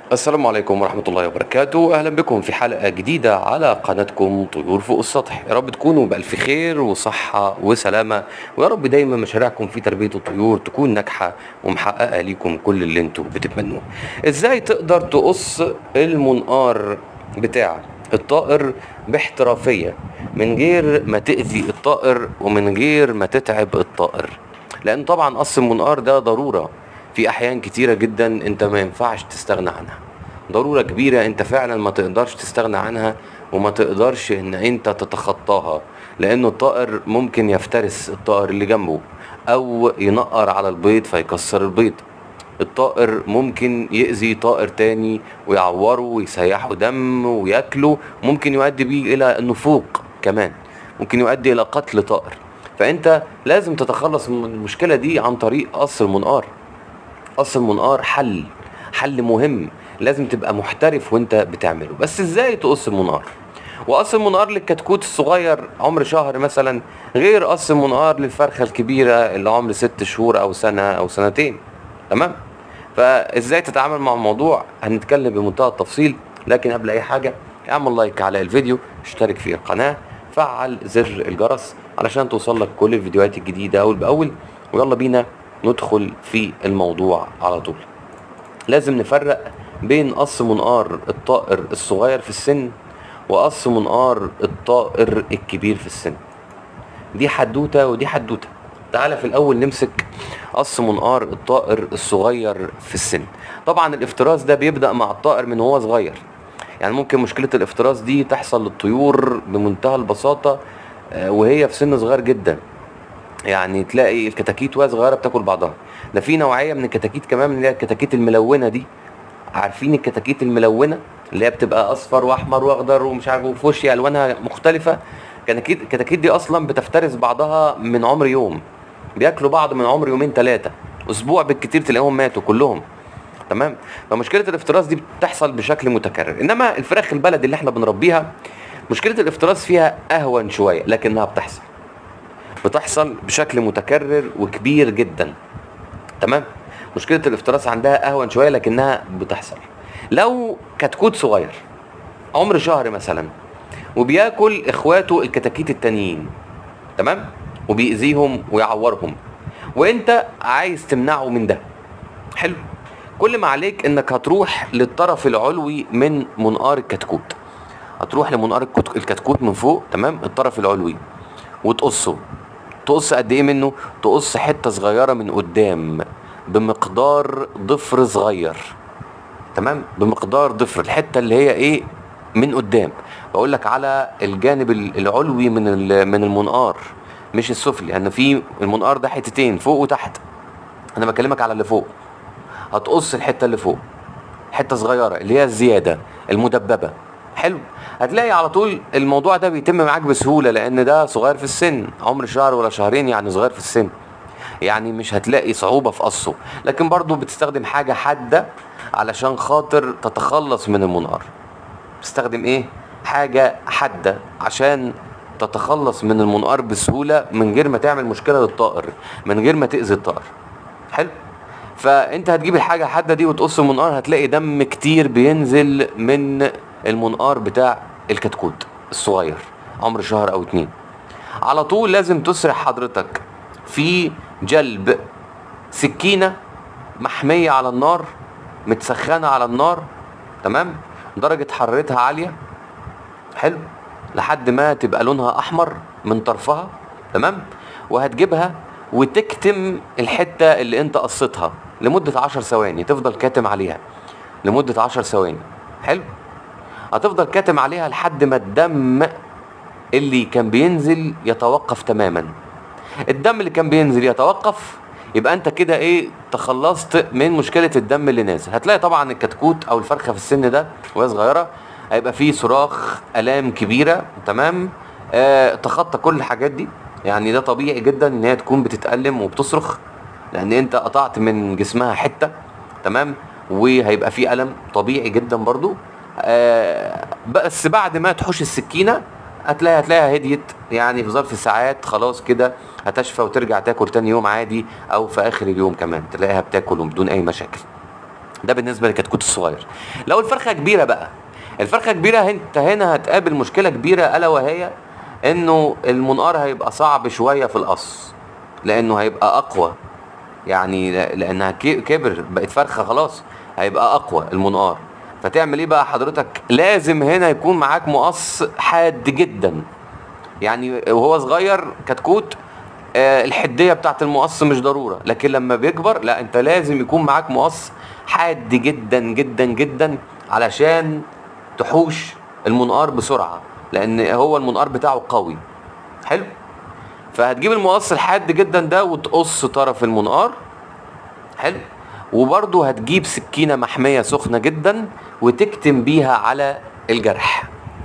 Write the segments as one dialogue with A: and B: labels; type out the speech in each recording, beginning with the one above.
A: السلام عليكم ورحمة الله وبركاته. أهلا بكم في حلقة جديدة على قناتكم طيور فوق السطح. يا رب تكونوا بألف خير وصحة وسلامة، ويا رب دايما مشاريعكم في تربية الطيور تكون ناجحة ومحققة ليكم كل اللي انتوا بتتمنوه. ازاي تقدر تقص المنقار بتاع الطائر باحترافية من غير ما تأذي الطائر ومن غير ما تتعب الطائر؟ لأن طبعا قص المنقار ده ضرورة في احيان كتيرة جدا انت ما ينفعش تستغنى عنها، ضرورة كبيرة انت فعلا ما تقدرش تستغنى عنها وما تقدرش ان انت تتخطاها، لان الطائر ممكن يفترس الطائر اللي جنبه او ينقر على البيض فيكسر البيض. الطائر ممكن يأذي طائر تاني ويعوره ويسيحه دم وياكله، ممكن يؤدي بيه الى النفوق كمان، ممكن يؤدي الى قتل طائر. فانت لازم تتخلص من المشكلة دي عن طريق قص المنقار. قص المنقار حل مهم، لازم تبقى محترف وانت بتعمله. بس ازاي تقص المنقار؟ وقص المنقار للكتكوت الصغير عمر شهر مثلا غير قص المنقار للفرخة الكبيرة اللي عمر 6 شهور او سنة او سنتين. تمام؟ فازاي تتعامل مع الموضوع هنتكلم بمنتهى التفصيل، لكن قبل اي حاجة اعمل لايك على الفيديو، اشترك في القناة، فعل زر الجرس علشان توصل لك كل الفيديوهات الجديدة اول باول. ويلا بينا ندخل في الموضوع على طول. لازم نفرق بين قص منقار الطائر الصغير في السن وقص منقار الطائر الكبير في السن. دي حدوتة ودي حدوتة. تعالى في الاول نمسك قص منقار الطائر الصغير في السن. طبعا الافتراس ده بيبدأ مع الطائر من هو صغير، يعني ممكن مشكلة الافتراس دي تحصل للطيور بمنتهى البساطة وهي في سن صغير جدا. يعني تلاقي الكتاكيت وهي صغيره بتاكل بعضها. ده في نوعيه من الكتاكيت كمان اللي هي الكتاكيت الملونه دي. عارفين الكتاكيت الملونه اللي هي بتبقى اصفر واحمر واخضر ومش عارف وفوشيا الوانها مختلفه؟ الكتاكيت دي اصلا بتفترس بعضها من عمر يوم، بياكلوا بعض من عمر يومين 3 اسبوع بالكتير تلاقيهم ماتوا كلهم. تمام؟ فمشكله الافتراس دي بتحصل بشكل متكرر. انما الفراخ البلدي اللي احنا بنربيها مشكله الافتراس فيها اهون شويه، لكنها بتحصل بشكل متكرر وكبير جدا. تمام؟ مشكلة الافتراس عندها اهون شوية لكنها بتحصل. لو كتكوت صغير عمر شهر مثلا وبياكل اخواته الكتاكيت التانيين، تمام، وبيأذيهم ويعورهم، وانت عايز تمنعه من ده، حلو، كل ما عليك انك هتروح للطرف العلوي من منقار الكتكوت. هتروح لمنقار الكتكوت من فوق، تمام، الطرف العلوي، وتقصه. تقص قد ايه منه؟ تقص حته صغيره من قدام بمقدار ضفر صغير. تمام؟ بمقدار ضفر، الحته اللي هي ايه؟ من قدام. بقول لك على الجانب العلوي من المنقار، مش السفلي، لان في المنقار ده حتتين فوق وتحت، انا بكلمك على اللي فوق. هتقص الحته اللي فوق، حته صغيره اللي هي الزياده المدببه. حلو؟ هتلاقي على طول الموضوع ده بيتم معاك بسهوله، لان ده صغير في السن، عمر شهر ولا شهرين، يعني صغير في السن، يعني مش هتلاقي صعوبه في قصه. لكن برضو بتستخدم حاجه حاده علشان خاطر تتخلص من المنقار. بتستخدم ايه؟ حاجه حاده عشان تتخلص من المنقار بسهوله من غير ما تعمل مشكله للطائر، من غير ما تاذي الطائر. حلو؟ فانت هتجيب الحاجه الحاده دي وتقص المنقار، هتلاقي دم كتير بينزل من المنقار بتاع الكتكوت الصغير عمر شهر او 2. على طول لازم تسرح حضرتك في جلب سكينة محمية على النار، متسخنة على النار، تمام، درجة حرارتها عالية، حلو، لحد ما تبقى لونها احمر من طرفها، تمام، وهتجيبها وتكتم الحتة اللي انت قصتها لمدة 10 ثواني، تفضل كاتم عليها لمدة 10 ثواني. حلو؟ هتفضل كاتم عليها لحد ما الدم اللي كان بينزل يتوقف تماما. الدم اللي كان بينزل يتوقف، يبقى انت كده ايه؟ تخلصت من مشكلة الدم اللي نازل. هتلاقي طبعا الكتكوت او الفرخة في السن ده وهي صغيرة هيبقى فيه صراخ الام كبيرة، تمام، تخطى كل الحاجات دي. يعني ده طبيعي جدا ان هي تكون بتتألم وبتصرخ، لان انت قطعت من جسمها حتة، تمام، وهيبقى فيه ألم طبيعي جدا برضو. بس بعد ما تحوش السكينة هتلاقيها هديت، يعني في ظرف ساعات خلاص كده هتشفى وترجع تاكل تاني يوم عادي، او في اخر اليوم كمان تلاقيها بتاكل بدون اي مشاكل. ده بالنسبه للكتكوت الصغير. لو الفرخه كبيره بقى، الفرخه كبيره انت هنا هتقابل مشكله كبيره، الا وهي انه المنقار هيبقى صعب شويه في القص، لانه هيبقى اقوى، يعني لانها كبر بقت فرخه خلاص، هيبقى اقوى المنقار. فتعمل ايه بقى حضرتك؟ لازم هنا يكون معاك مقص حاد جدا. يعني وهو صغير كتكوت الحديه بتاعت المقص مش ضروره، لكن لما بيكبر لا، انت لازم يكون معاك مقص حاد جدا جدا جدا علشان تحوش المنقار بسرعه، لان هو المنقار بتاعه قوي. حلو. فهتجيب المقص الحاد جدا ده وتقص طرف المنقار. حلو. وبرضه هتجيب سكينه محميه سخنه جدا وتكتم بيها على الجرح.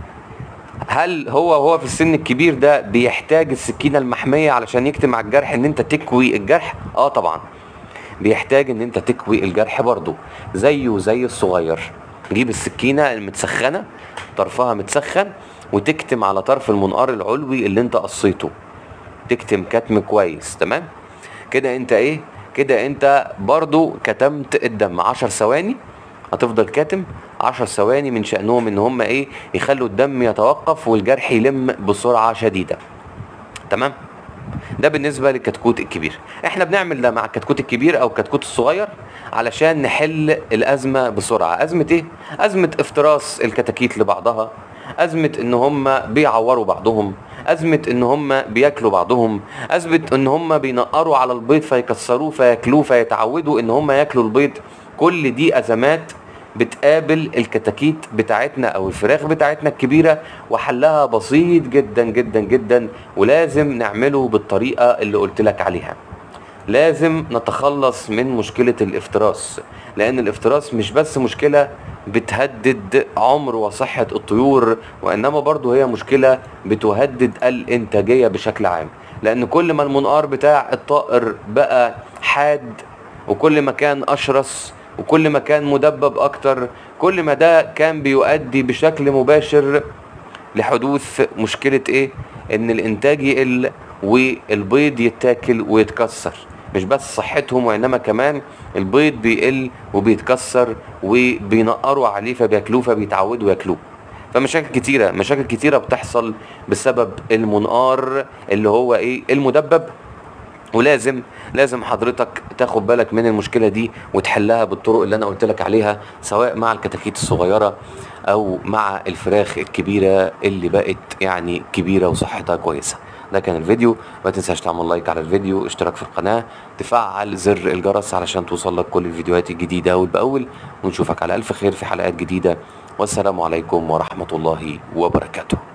A: هل هو في السن الكبير ده بيحتاج السكينه المحميه علشان يكتم على الجرح ان انت تكوي الجرح؟ طبعا بيحتاج ان انت تكوي الجرح برضه زيه زي الصغير. جيب السكينه المتسخنه طرفها متسخن وتكتم على طرف المنقار العلوي اللي انت قصيته، تكتم كتم كويس. تمام كده. انت ايه كده؟ انت برضو كتمت الدم 10 ثواني، هتفضل كاتم 10 ثواني، من شأنهم ان هم ايه؟ يخلوا الدم يتوقف والجرح يلم بسرعة شديدة. تمام. ده بالنسبة للكتكوت الكبير. احنا بنعمل ده مع الكتكوت الكبير او الكتكوت الصغير علشان نحل الازمة بسرعة. ازمة ايه؟ ازمة افتراس الكتاكيت لبعضها، ازمة ان هم بيعوروا بعضهم، ازمة ان هم بياكلوا بعضهم، ازمة ان هم بينقروا على البيض فيكسروه فياكلوه فيتعودوا ان هم ياكلوا البيض. كل دي ازمات بتقابل الكتاكيت بتاعتنا او الفراخ بتاعتنا الكبيرة، وحلها بسيط جدا جدا جدا، ولازم نعمله بالطريقة اللي قلت لك عليها. لازم نتخلص من مشكلة الافتراس، لان الافتراس مش بس مشكلة بتهدد عمر وصحة الطيور، وانما برضو هي مشكلة بتهدد الانتاجية بشكل عام. لان كل ما المنقار بتاع الطائر بقى حاد، وكل ما كان اشرس، وكل ما كان مدبب اكتر، كل ما ده كان بيؤدي بشكل مباشر لحدوث مشكلة ايه؟ ان الانتاج يقل والبيض يتاكل ويتكسر. مش بس صحتهم، وانما كمان البيض بيقل وبيتكسر وبينقروا عليه فبياكلوه فبيتعودوا ياكلوه. مشاكل كتيرة بتحصل بسبب المنقار اللي هو ايه؟ المدبب. ولازم حضرتك تاخد بالك من المشكلة دي وتحلها بالطرق اللي انا قلت لك عليها، سواء مع الكتاكيت الصغيرة او مع الفراخ الكبيرة اللي بقت يعني كبيرة وصحتها كويسة. ده كان الفيديو. ما تنساش تعمل لايك على الفيديو، اشتراك في القناة، تفعل زر الجرس علشان توصلك كل الفيديوهات الجديدة اول باول، ونشوفك على الف خير في حلقات جديدة. والسلام عليكم ورحمة الله وبركاته.